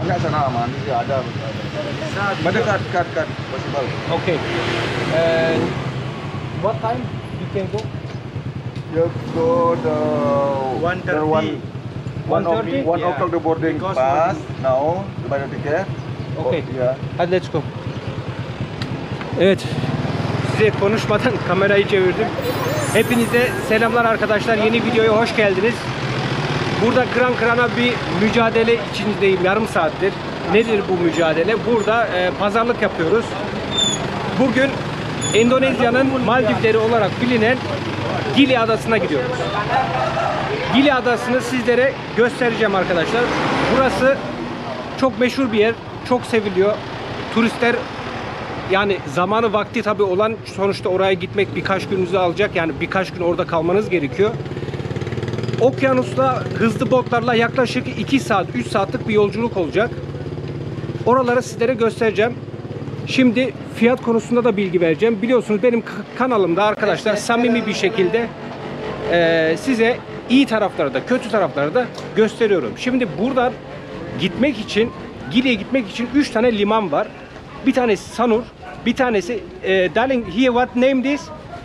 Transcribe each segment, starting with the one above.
Banyak sana aman, ada. Ada kad possible. Okay. And what time you can go? You go the 1:30. 1:30? 1 o'clock the boarding Because pass. Now you buy the ticket. Okay. Yeah. Hadi let's go. Evet. Size konuşmadan kamerayı çevirdim. Hepinize selamlar arkadaşlar. Yeni videoya hoş geldiniz. Burada kıran kırana bir mücadele içindeyim yarım saattir. Nedir bu mücadele? Burada pazarlık yapıyoruz. Bugün Endonezya'nın Maldivleri olarak bilinen Gili Adası'na gidiyoruz. Gili Adası'nı sizlere göstereceğim arkadaşlar. Burası çok meşhur bir yer. Çok seviliyor. Turistler yani zamanı vakti tabi olan sonuçta oraya gitmek birkaç gününüzü alacak. Yani birkaç gün orada kalmanız gerekiyor. Okyanusla hızlı botlarla yaklaşık 2 saat 3 saatlik bir yolculuk olacak. Oraları sizlere göstereceğim. Şimdi fiyat konusunda da bilgi vereceğim. Biliyorsunuz benim kanalımda arkadaşlar samimi bir şekilde size iyi tarafları da kötü tarafları da gösteriyorum. Şimdi buradan gitmek için Gili'ye gitmek için 3 tane liman var. Bir tanesi Sanur, bir tanesi darling here what name this?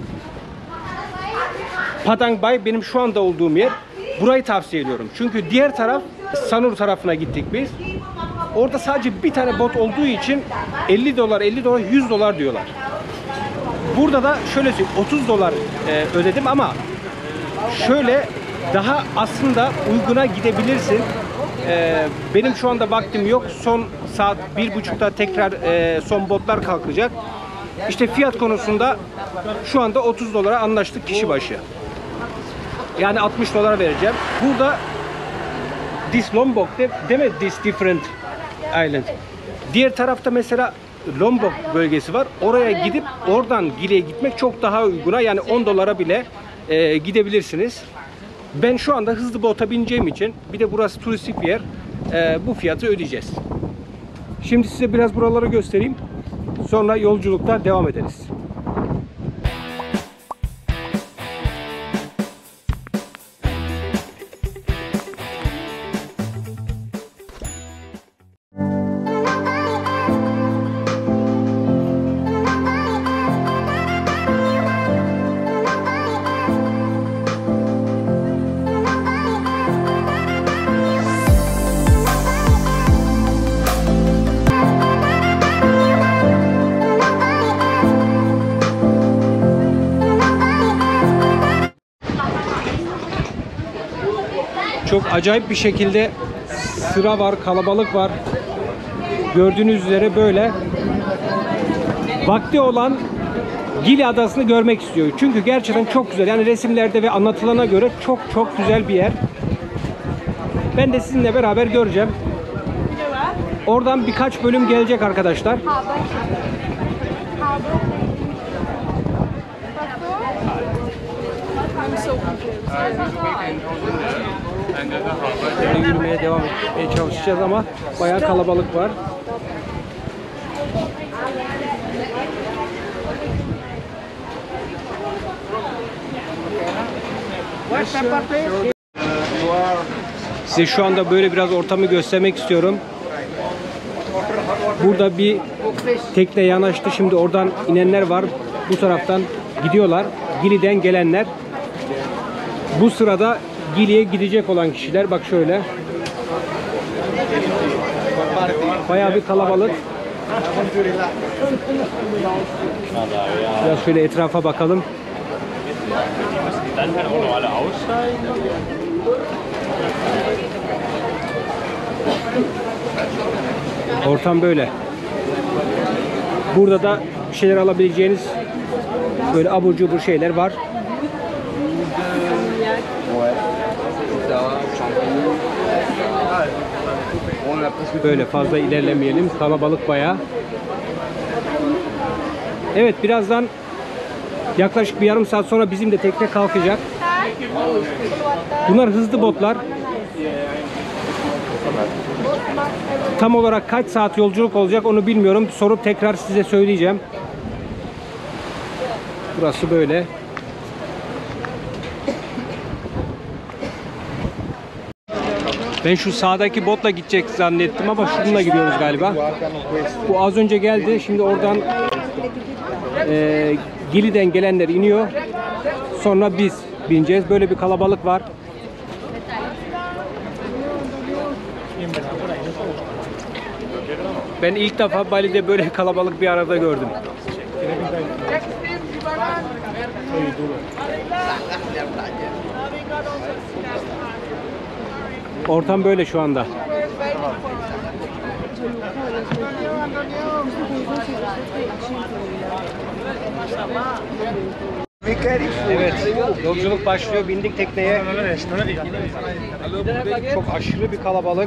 Padang Bay benim şu anda olduğum yer. Burayı tavsiye ediyorum. Çünkü diğer taraf Sanur tarafına gittik biz. Orada sadece bir tane bot olduğu için 50 dolar, 50 dolar, 100 dolar diyorlar. Burada da şöyle söyleyeyim 30 dolar ödedim ama şöyle daha aslında uyguna gidebilirsin. Benim şu anda vaktim yok. Son saat 1.30'da tekrar son botlar kalkacak. İşte fiyat konusunda şu anda 30 dolara anlaştık kişi başı. Yani 60 dolar vereceğim. Burada this Lombok demek this different island. Diğer tarafta mesela Lombok bölgesi var. Oraya gidip oradan Gili'ye gitmek çok daha uyguna. Yani 10 dolara bile gidebilirsiniz. Ben şu anda hızlı bota bineceğim için bir de burası turistik bir yer. Bu fiyatı ödeyeceğiz. Şimdi size biraz buraları göstereyim. Sonra yolculukta devam ederiz. Çok acayip bir şekilde sıra var, kalabalık var. Gördüğünüz üzere böyle. Vakti olan Gili Adası'nı görmek istiyor. Çünkü gerçekten çok güzel. Yani resimlerde ve anlatılana göre çok çok güzel bir yer. Ben de sizinle beraber göreceğim. Oradan birkaç bölüm gelecek arkadaşlar. Böyle yürümeye devam etmeye çalışacağız ama bayağı kalabalık var. Size şu anda böyle biraz ortamı göstermek istiyorum. Burada bir tekne yanaştı. Şimdi oradan inenler var. Bu taraftan gidiyorlar. Gili'den gelenler. Bu sırada Gili'ye gidecek olan kişiler bak şöyle. Bayağı bir kalabalık. Biraz şöyle etrafa bakalım. Ortam böyle. Burada da bir şeyler alabileceğiniz böyle abur cubur şeyler var. Böyle fazla ilerlemeyelim. Kalabalık bayağı. Evet, birazdan yaklaşık bir yarım saat sonra bizim de tekne kalkacak. Bunlar hızlı botlar. Tam olarak kaç saat yolculuk olacak onu bilmiyorum. Sorup tekrar size söyleyeceğim. Burası böyle. Ben şu sağdaki botla gidecek zannettim ama şununla gidiyoruz galiba. Bu az önce geldi. Şimdi oradan Gili'den gelenler iniyor. Sonra biz bineceğiz. Böyle bir kalabalık var. Ben ilk defa Bali'de böyle kalabalık bir arada gördüm. Ortam böyle şu anda. Evet, yolculuk başlıyor. Bindik tekneye. Çok aşırı bir kalabalık.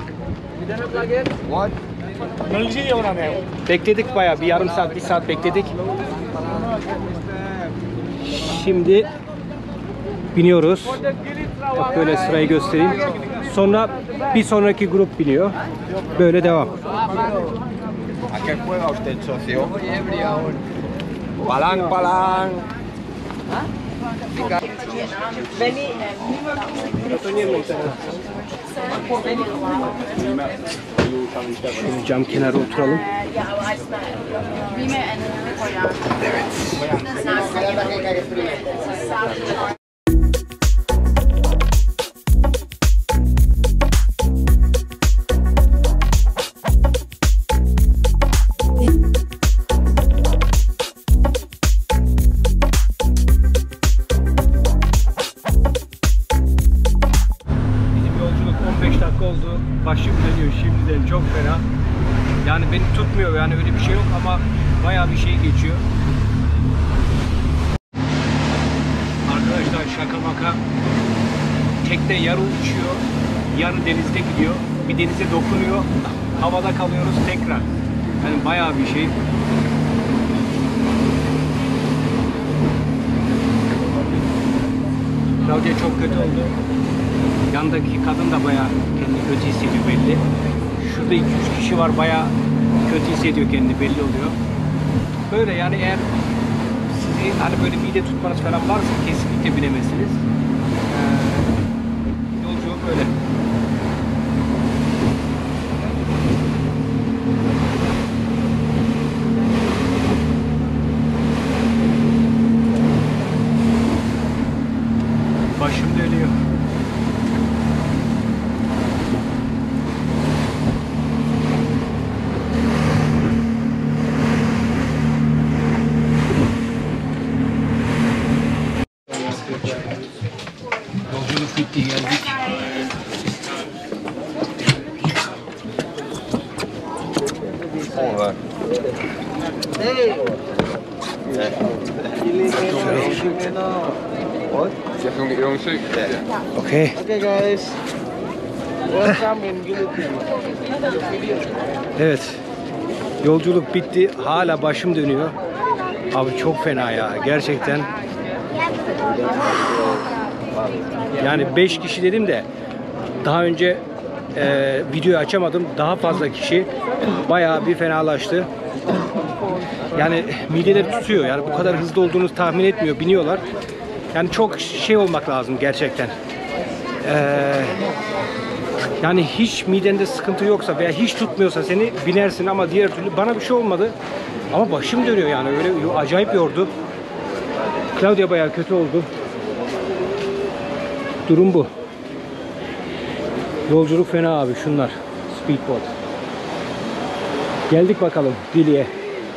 Bekledik bayağı. Bir yarım saat, bir saat bekledik. Şimdi biniyoruz. Bak böyle sırayı göstereyim. Sonra bir sonraki grup biniyor. Böyle devam. ¿A qué juega usted, socio? Palang, palang. Şöyle cam kenarı oturalım. Başım dönüyor şimdiden, çok fena. Yani beni tutmuyor, yani öyle bir şey yok ama bayağı bir şey geçiyor. Arkadaşlar şaka maka, tekne yarı uçuyor, yarı denizde gidiyor, bir denize dokunuyor, havada kalıyoruz tekrar. Yani bayağı bir şey. Claudia çok kötü oldu. Yandaki kadın da bayağı kendini kötü hissediyor belli. Şurada 2-3 kişi var, bayağı kötü hissediyor kendini, belli oluyor. Böyle yani, eğer sizi hani böyle mide tutmanız falan varsa kesinlikle bilemezsiniz. Yolculuk böyle. Başım dönüyor. Yolculuk bitti, geldik. Hola. You have to get your own suit? Yeah. Okay. Okay, guys. Welcome in Gili. Evet. Yolculuk bitti. Hala başım dönüyor. Abi çok fena ya. Gerçekten. Yani 5 kişi dedim de daha önce videoyu açamadım. Daha fazla kişi, bayağı bir fenalaştı. Yani mideleri tutuyor. Yani bu kadar hızlı olduğunu tahmin etmiyor. Biniyorlar. Yani çok şey olmak lazım gerçekten. Yani hiç midende sıkıntı yoksa veya hiç tutmuyorsa seni binersin ama diğer türlü bana bir şey olmadı. Ama başım dönüyor yani, öyle acayip yordu. Claudia bayağı kötü oldu. Durum bu. Yolculuk fena abi, şunlar. Speedboat. Geldik bakalım Gili'ye.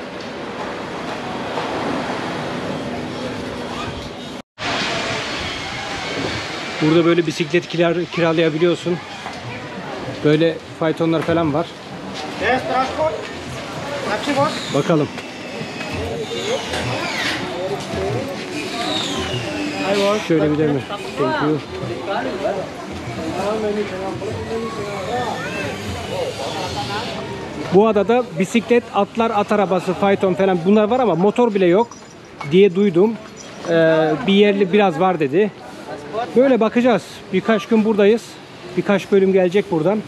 Burada böyle bisiklet kiralayabiliyorsun. Böyle faytonlar falan var. Bakalım. Şöyle bir de mi? Thank you. Bu adada bisiklet, atlar, at arabası, fayton falan bunlar var ama motor bile yok diye duydum. Bir yerli biraz var dedi. Böyle bakacağız. Birkaç gün buradayız. Birkaç bölüm gelecek buradan.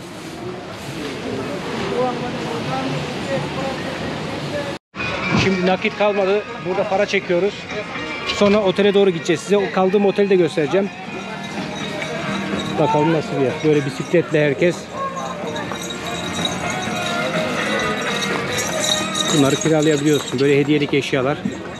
Şimdi nakit kalmadı. Burada para çekiyoruz. Sonra otele doğru gideceğiz. Size kaldığım oteli de göstereceğim. Bakalım nasıl bir yer. Böyle bisikletle herkes. Bunları kiralayabiliyorsun. Böyle hediyelik eşyalar.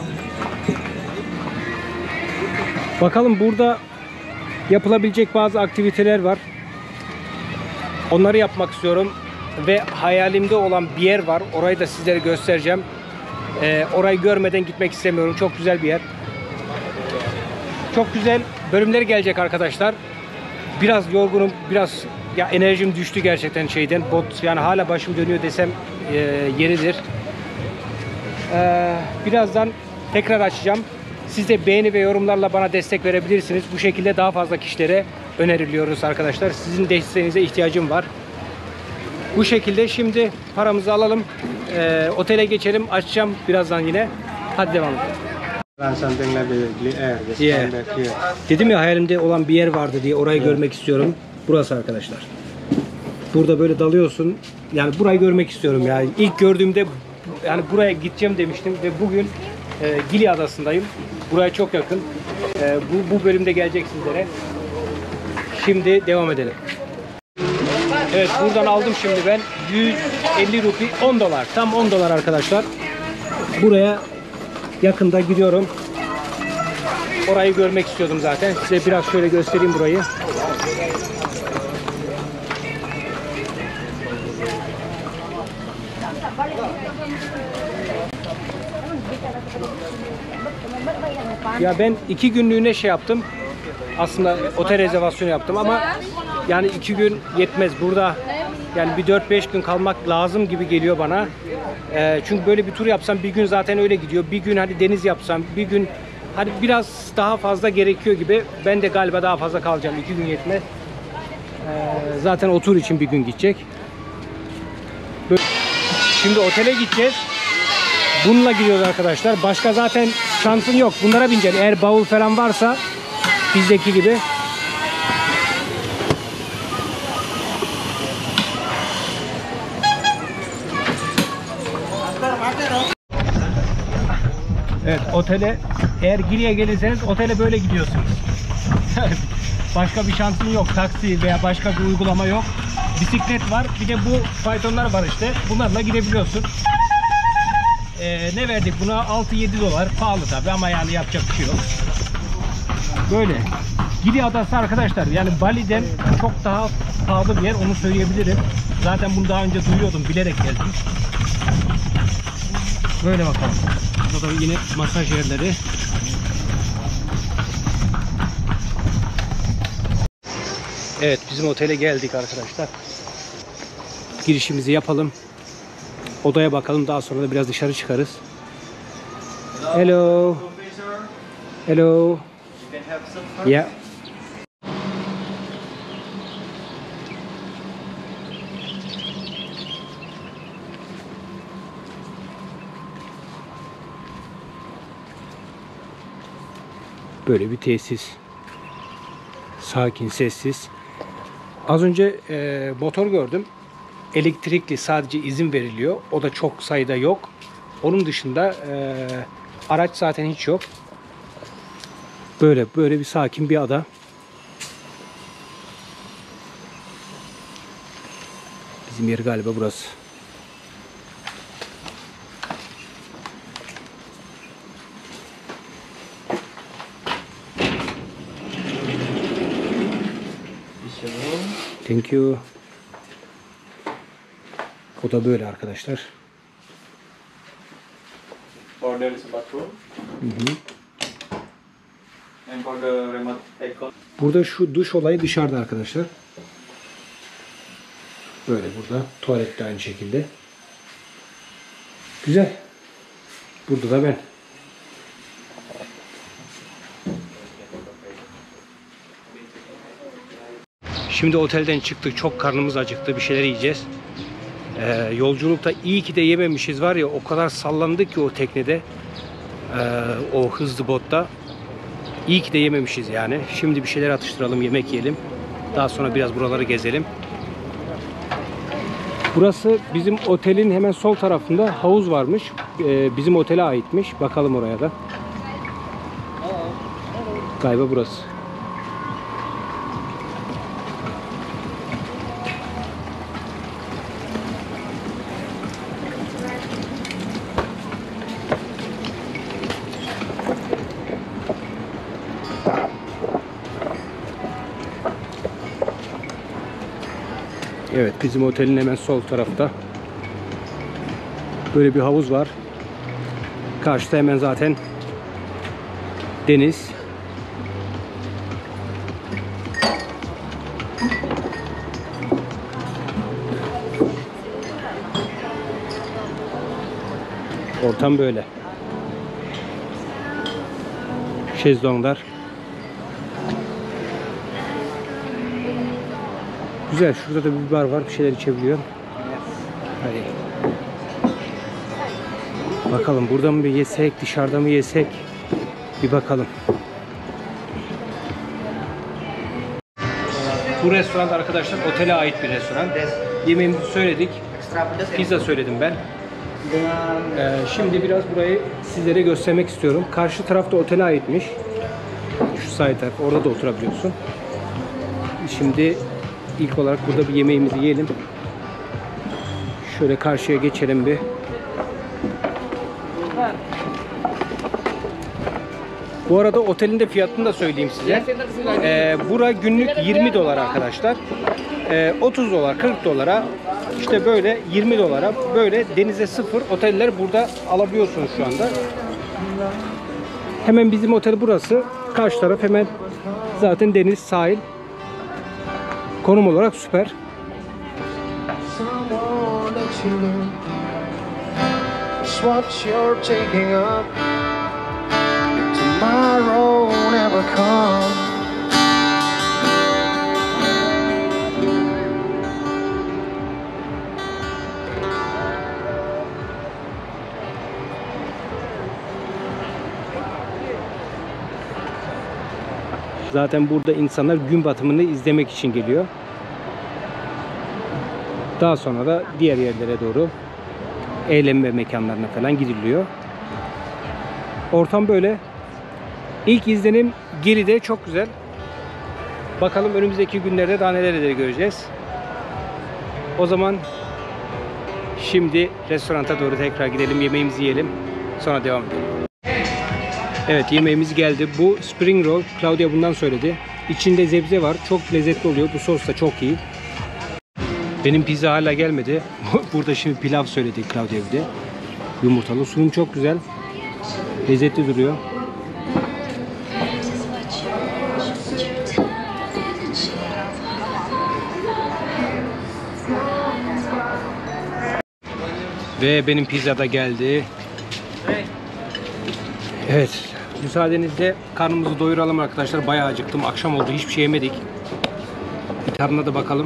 Bakalım burada yapılabilecek bazı aktiviteler var. Onları yapmak istiyorum. Ve hayalimde olan bir yer var. Orayı da sizlere göstereceğim. Orayı görmeden gitmek istemiyorum. Çok güzel bir yer. Çok güzel bölümleri gelecek arkadaşlar. Biraz yorgunum. Biraz ya enerjim düştü gerçekten şeyden. Bot yani hala başım dönüyor desem yeridir. Birazdan tekrar açacağım. Siz de beğeni ve yorumlarla bana destek verebilirsiniz. Bu şekilde daha fazla kişilere öneriliyoruz arkadaşlar. Sizin desteğinize ihtiyacım var. Bu şekilde şimdi paramızı alalım. Otele geçelim. Açacağım birazdan yine. Hadi devam edelim. Yeah. Dedim ya hayalimde olan bir yer vardı diye orayı görmek istiyorum. Burası arkadaşlar. Burada böyle dalıyorsun. Yani burayı görmek istiyorum ya. İlk gördüğümde yani buraya gideceğim demiştim ve bugün Gili Adası'ndayım. Buraya çok yakın. Bu bölümde gelecek sizlere. Şimdi devam edelim. Evet buradan aldım şimdi ben 150 rupi 10 dolar. Tam 10 dolar arkadaşlar. Buraya yakında gidiyorum. Orayı görmek istiyordum zaten. Size biraz şöyle göstereyim burayı. Ya ben 2 günlüğüne şey yaptım. Aslında otel rezervasyonu yaptım ama yani 2 gün yetmez. Burada yani bir 4-5 gün kalmak lazım gibi geliyor bana. Çünkü böyle bir tur yapsam bir gün zaten öyle gidiyor. Bir gün hadi deniz yapsam bir gün hadi biraz daha fazla gerekiyor gibi. Ben de galiba daha fazla kalacağım. 2 gün yetmez. Zaten o tur için bir gün gidecek. Şimdi otele gideceğiz. Bununla gidiyoruz arkadaşlar. Başka zaten şansın yok. Bunlara bineceksin. Eğer bavul falan varsa bizdeki gibi. Evet otele eğer Gili'ye gelirseniz otele böyle gidiyorsunuz. Başka bir şansın yok. Taksi veya başka bir uygulama yok. Bisiklet var. Bir de bu faytonlar var işte. Bunlarla gidebiliyorsun. Ne verdik buna? 6-7 dolar. Pahalı tabi ama yani yapacak bir şey yok. Böyle. Gili Adası arkadaşlar. Yani Bali'den çok daha pahalı bir yer. Onu söyleyebilirim. Zaten bunu daha önce duyuyordum. Bilerek geldim. Böyle bakalım. Burada da yine masaj yerleri. Evet bizim otele geldik arkadaşlar. Girişimizi yapalım. Odaya bakalım. Daha sonra da biraz dışarı çıkarız. Hello. Hello. Yeah. Böyle bir tesis. Sakin, sessiz. Az önce motor gördüm. Elektrikli sadece izin veriliyor. O da çok sayıda yok. Onun dışında araç zaten hiç yok. Böyle bir sakin bir ada. Bizim yer galiba burası. Thank you. O da böyle arkadaşlar. For there is a bathroom. And for the remote icon. Burada şu duş olayı dışarıda arkadaşlar. Böyle burada. Tuvalet de aynı şekilde. Güzel. Burada da ben. Şimdi otelden çıktık. Çok karnımız acıktı. Bir şeyler yiyeceğiz. Yolculukta iyi ki de yememişiz var ya. O kadar sallandık ki o teknede. O hızlı botta. İyi ki de yememişiz yani. Şimdi bir şeyler atıştıralım. Yemek yiyelim. Daha sonra biraz buraları gezelim. Burası bizim otelin hemen sol tarafında havuz varmış. Bizim otele aitmiş. Bakalım oraya da. Galiba burası. Evet, bizim otelin hemen sol tarafta böyle bir havuz var. Karşıda hemen zaten deniz. Ortam böyle. Şezlonglar. Güzel. Şurada da bir bar var. Bir şeyler içebiliyor. Hadi. Bakalım burada mı bir yesek, dışarıda mı yesek? Bir bakalım. Bu restoran arkadaşlar otele ait bir restoran. Yemeğimizi söyledik. Pizza söyledim ben. Şimdi biraz burayı sizlere göstermek istiyorum. Karşı tarafta otele aitmiş. Şu sağ taraf. Orada da oturabiliyorsun. Şimdi ilk olarak burada bir yemeğimizi yiyelim. Şöyle karşıya geçelim bir. Bu arada otelin de fiyatını da söyleyeyim size. Bura günlük 20 dolar arkadaşlar. 30 dolar, 40 dolara, işte böyle 20 dolara böyle denize sıfır oteller burada alabiliyorsunuz şu anda. Hemen bizim otel burası. Karşı taraf hemen zaten deniz, sahil. Konum olarak süper. Zaten burada insanlar gün batımını izlemek için geliyor. Daha sonra da diğer yerlere doğru eğlenme mekanlarına falan gidiliyor. Ortam böyle. İlk izlenim Gili'de çok güzel. Bakalım önümüzdeki günlerde daha neler göreceğiz. O zaman şimdi restoranta doğru tekrar gidelim, yemeğimizi yiyelim. Sonra devam edelim. Evet, yemeğimiz geldi. Bu spring roll. Claudia bundan söyledi. İçinde zebze var. Çok lezzetli oluyor. Bu sos da çok iyi. Benim pizza hala gelmedi. Burada şimdi pilav söyledi Claudia bir de. Yumurtalı. Sunum çok güzel. Lezzetli duruyor. Ve benim pizza da geldi. Evet. Müsaadenizle karnımızı doyuralım arkadaşlar. Bayağı acıktım. Akşam oldu. Hiçbir şey yemedik. Bir tadına da bakalım.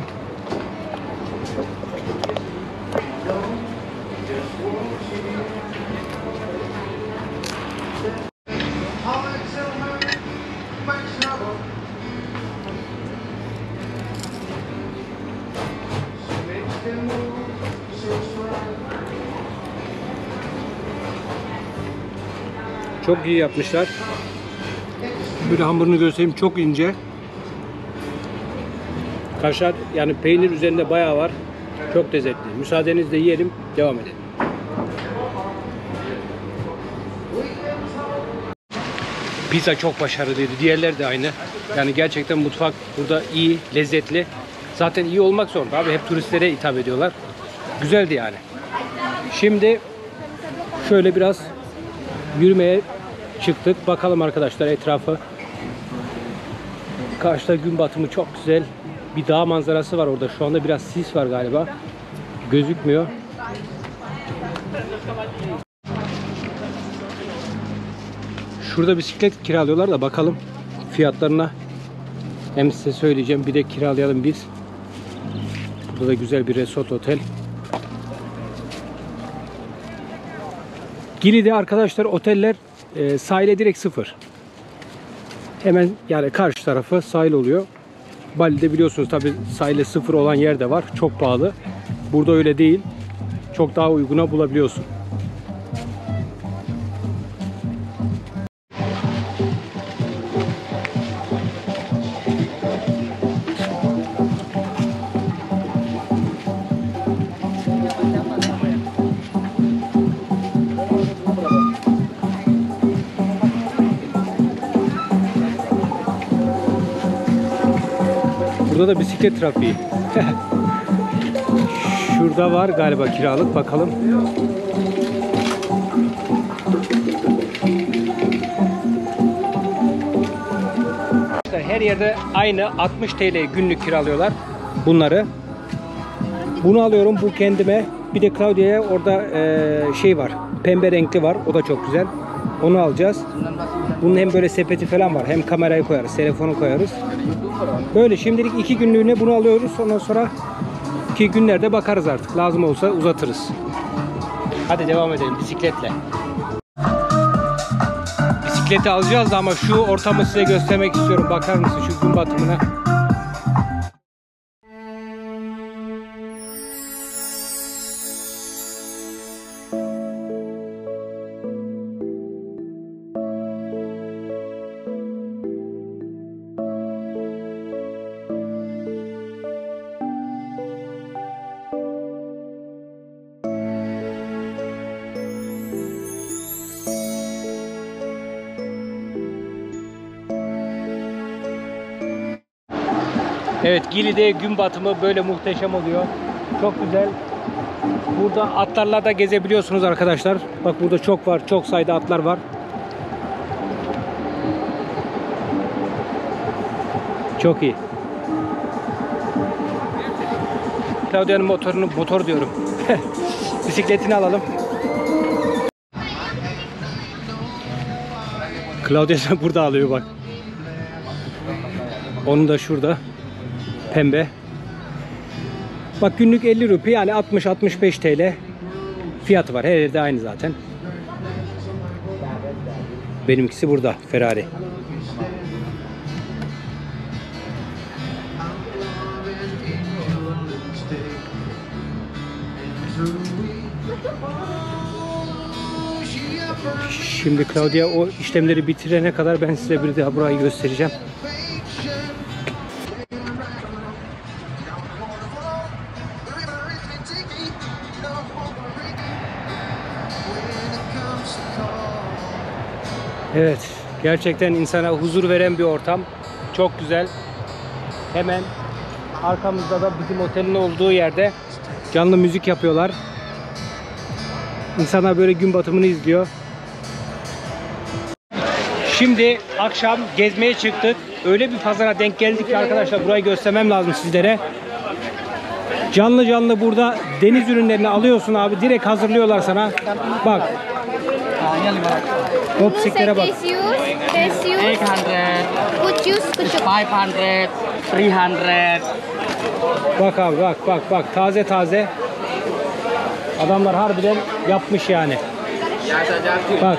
Çok iyi yapmışlar. Böyle hamurunu göstereyim. Çok ince. Kaşar, yani peynir üzerinde bayağı var. Çok lezzetli. Müsaadenizle yiyelim. Devam edelim. Pizza çok başarılıydı. Diğerleri de aynı. Yani gerçekten mutfak burada iyi, lezzetli. Zaten iyi olmak zorunda abi. Hep turistlere hitap ediyorlar. Güzeldi yani. Şimdi şöyle biraz yürümeye çıktık. Bakalım arkadaşlar etrafı. Karşıda gün batımı çok güzel. Bir dağ manzarası var orada. Şu anda biraz sis var galiba. Gözükmüyor. Şurada bisiklet kiralıyorlar da bakalım fiyatlarına. Hem size söyleyeceğim. Bir de kiralayalım biz. Burada da güzel bir resort otel. Gili'de arkadaşlar oteller sahile direkt sıfır. Hemen yani karşı tarafı sahil oluyor. Bali'de biliyorsunuz tabi sahile sıfır olan yer de var. Çok pahalı. Burada öyle değil. Çok daha uyguna bulabiliyorsun. Burada da bisiklet trafiği. Şurada var galiba kiralık, bakalım. Her yerde aynı 60 TL günlük kiralıyorlar bunları. Bunu alıyorum, bu kendime. Bir de Claudia'ya orada şey var, pembe renkli var, o da çok güzel. Onu alacağız. Bunun hem böyle sepeti falan var, hem kamerayı koyarız, telefonu koyarız. Böyle şimdilik 2 günlüğüne bunu alıyoruz. Ondan sonra 2 günlerde bakarız artık. Lazım olsa uzatırız. Hadi devam edelim bisikletle. Bisikleti alacağız da ama şu ortamı size göstermek istiyorum. Bakar mısın şu gün batımına? Evet, Gili'de gün batımı böyle muhteşem oluyor. Çok güzel. Burada atlarla da gezebiliyorsunuz arkadaşlar. Bak burada çok var. Çok sayıda atlar var. Çok iyi. Claudia'nın motor diyorum. Bisikletini alalım. Claudia burada alıyor bak. Onun da şurada. Pembe. Bak günlük 50 rupi yani 60-65 TL fiyatı var. Her yerde aynı zaten. Benimkisi burada. Ferrari. Şimdi Claudia o işlemleri bitirene kadar ben size bir daha burayı göstereceğim. Evet, gerçekten insana huzur veren bir ortam. Çok güzel. Hemen arkamızda da bizim otelin olduğu yerde canlı müzik yapıyorlar. İnsanlar böyle gün batımını izliyor. Şimdi akşam gezmeye çıktık. Öyle bir pazara denk geldik ki arkadaşlar, burayı göstermem lazım sizlere. Canlı canlı burada deniz ürünlerini alıyorsun abi. Direkt hazırlıyorlar sana. Bak. Topsiklere bak. Precious, 800, good juice, 500, 300. Bak abi bak taze taze. Adamlar harbiden yapmış yani. Bak.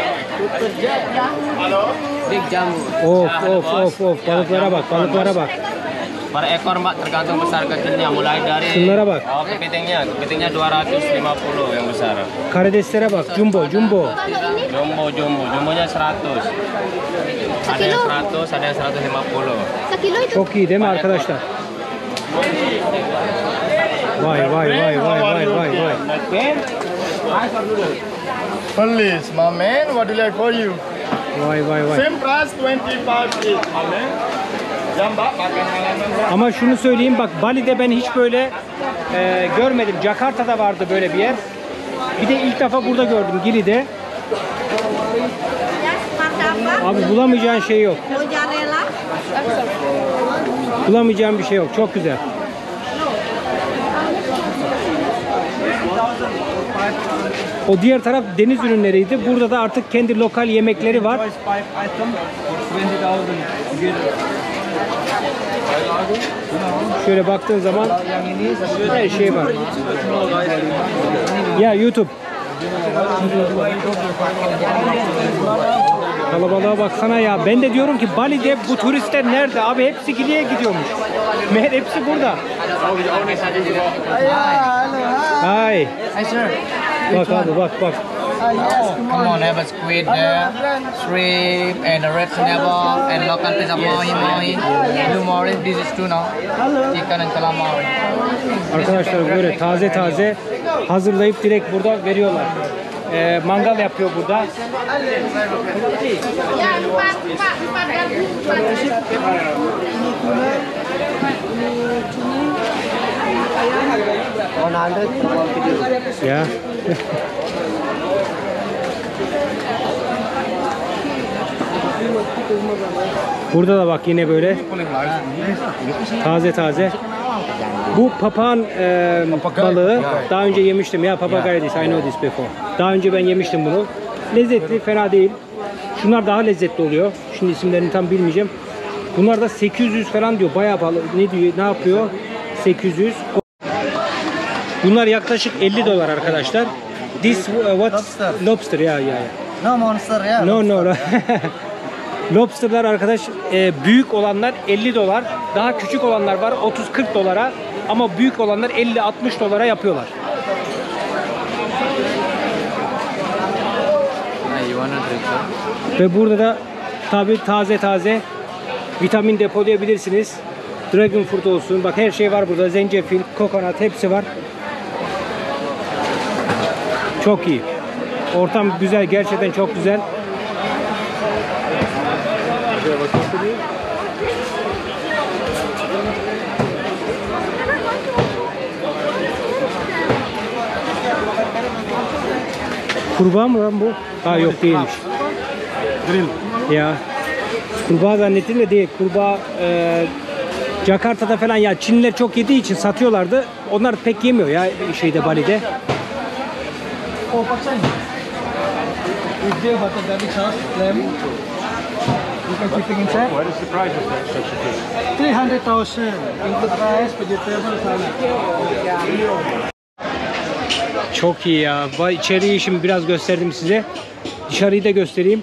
Of balıklara bak. Per ekor mbak tergantung besar kecilnya mulai dari şunlara bak. kepitingnya 250 yang besar. Karideslere bak, jumbo. Jumbonya 100. Ada yang 100, ada yang 150. Sekilo itu. Çok iyi değil mi arkadaşlar? Vay. Please, my man, what do you like for you? Vay. Same price, 25 each, my man. Ama şunu söyleyeyim bak, Bali'de ben hiç böyle görmedim. Jakarta'da vardı böyle bir yer. Bir de ilk defa burada gördüm, Gili'de. Abi bulamayacağın şey yok. Bulamayacağın bir şey yok. Çok güzel. O diğer taraf deniz ürünleriydi. Burada da artık kendi lokal yemekleri var. Şöyle baktığın zaman her şey var. Ya YouTube. Kalabalığa baksana ya. Ben de diyorum ki Bali'de bu turistler nerede? Abi hepsi Gili'ye gidiyormuş. Meğer hepsi burada. Hi. Hi sir. Bak abi bak. Come on, have a squid there, shrimp and a red snapper and local pizza mahi. Blue morin, this is tuna, chicken and calamari. Arkadaşlar böyle taze taze hazırlayıp direkt burada veriyorlar. Mangal yapıyor burada. Ya. Burada da bak yine böyle taze taze. Bu papağan balığı daha önce yemiştim ya, papagaylis, I know this before. Daha önce ben yemiştim bunu. Lezzetli, fena değil. Şunlar daha lezzetli oluyor. Şimdi isimlerini tam bilmeyeceğim. Bunlar da 800 falan diyor. Bayağı pahalı. Ne diyor? Ne yapıyor? 800. Bunlar yaklaşık 50 dolar arkadaşlar. This what? Lobster. Lobster ya. No monster ya. No. Lobsterlar arkadaş büyük olanlar 50 dolar. Daha küçük olanlar var 30-40 dolara. Ama büyük olanlar 50-60 dolara yapıyorlar. Ve burada da tabi taze vitamin depolayabilirsiniz. Dragon fruit olsun. Bak her şey var burada. Zencefil, kokonat hepsi var. Çok iyi. Ortam güzel. Gerçekten çok güzel. Kurbağa mı lan bu? Ha yok değilmiş. Ya. Kurbağa zannettim de değil. Kurbağa Jakarta'da falan ya Çinliler çok yediği için satıyorlardı. Onlar pek yemiyor ya şeyde Bali'de. Oh, paksa ni. Is there butter garlic sauce, lamb? You can keep inside. What is the price of such a fish? 300,000. Include rice, vegetable, salad. Çok iyi ya. İçeriği şimdi biraz gösterdim size. Dışarıyı da göstereyim.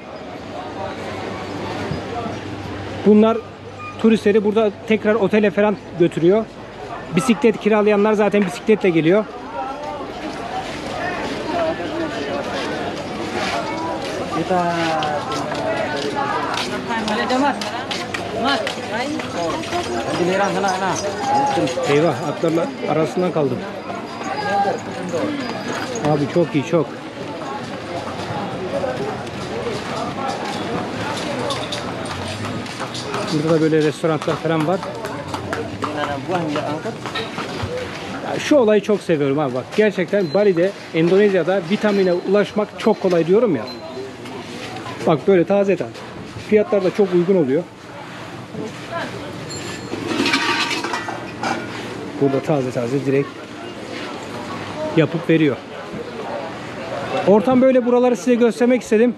Bunlar turistleri burada tekrar otele falan götürüyor. Bisiklet kiralayanlar zaten bisikletle geliyor. Kita giliran sana. Eyvah atlarla arasından kaldım. Abi çok iyi çok. Burada da böyle restoranlar falan var. Ya şu olayı çok seviyorum abi bak. Gerçekten Bali'de, Endonezya'da vitamine ulaşmak çok kolay diyorum ya. Bak böyle taze. Fiyatlar da çok uygun oluyor. Burada taze direkt yapıp veriyor. Ortam böyle, buraları size göstermek istedim.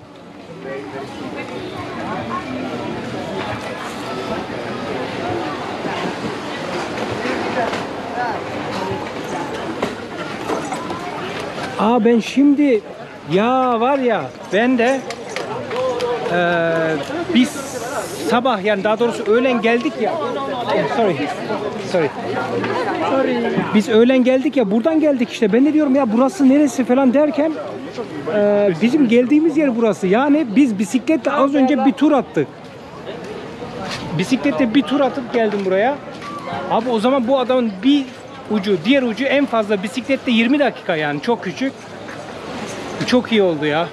Ben şimdi ya var ya ben de biz sabah yani daha doğrusu öğlen geldik ya. Sorry. Biz öğlen geldik ya, buradan geldik işte. Ben de diyorum ya burası neresi falan derken bizim geldiğimiz yer burası. Yani biz bisikletle az önce bir tur attık. Bisikletle bir tur atıp geldim buraya. Abi o zaman bu adamın bir ucu diğer ucu en fazla bisiklette 20 dakika yani çok küçük. Çok iyi oldu ya.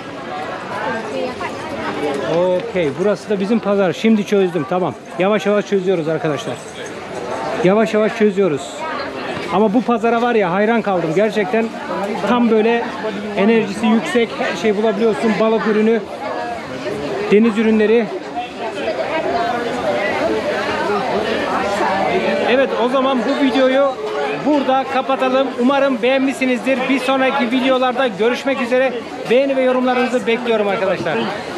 Okey, burası da bizim pazar. Şimdi çözdüm, tamam. Yavaş yavaş çözüyoruz arkadaşlar. Yavaş yavaş çözüyoruz. Ama bu pazara var ya hayran kaldım. Gerçekten tam böyle enerjisi yüksek, her şey bulabiliyorsun. Balık ürünü, deniz ürünleri. Evet, o zaman bu videoyu burada kapatalım. Umarım beğenmişsinizdir. Bir sonraki videolarda görüşmek üzere. Beğeni ve yorumlarınızı bekliyorum arkadaşlar.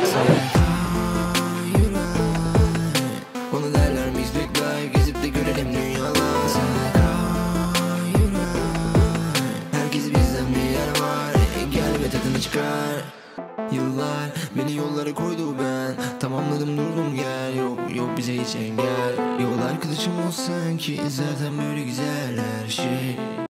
Onu derler biz bekler, gezip de görelim dünyalar. Herkes bizden bir yer var, gel ve tadını çıkar. Yıllar beni yollara koydu, ben tamamladım durdum gel. Yok bize hiç engel. Yol arkadaşım olsan ki zaten böyle güzel her şey.